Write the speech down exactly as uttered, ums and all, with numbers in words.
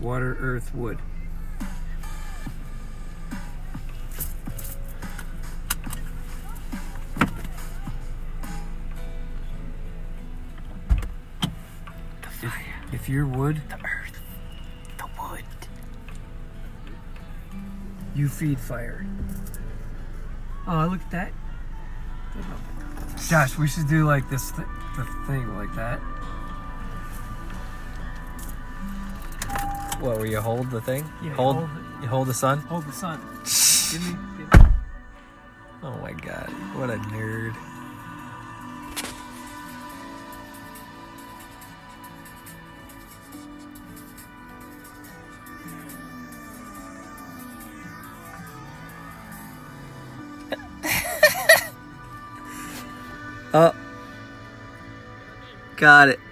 water, earth, wood. The fire. If, if you're wood, The earth. The wood. you feed fire. Oh, look at that. Josh, we should do like this th the thing like that. What, where you hold the thing? Yeah, hold, hold you hold the sun? Hold the sun. Give me, give me. Oh my god, what a nerd. Oh. Got it.